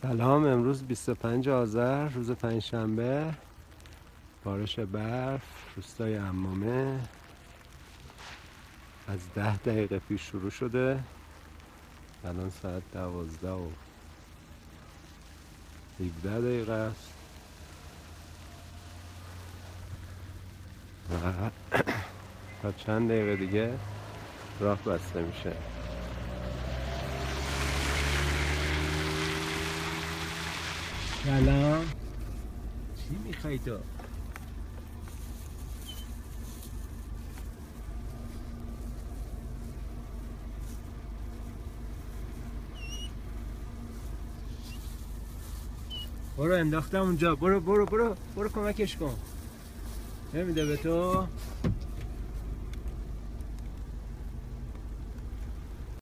سلام. امروز 25 آذر روز پنجشنبه، بارش برف روستای عمامه از 10 دقیقه پیش شروع شده. الان ساعت 12:17 است و تا چند دقیقه دیگه راه بسته میشه. سلام، چی میخوای تو؟ برو انداختم اونجا، برو کمکش کن. نمیده به تو؟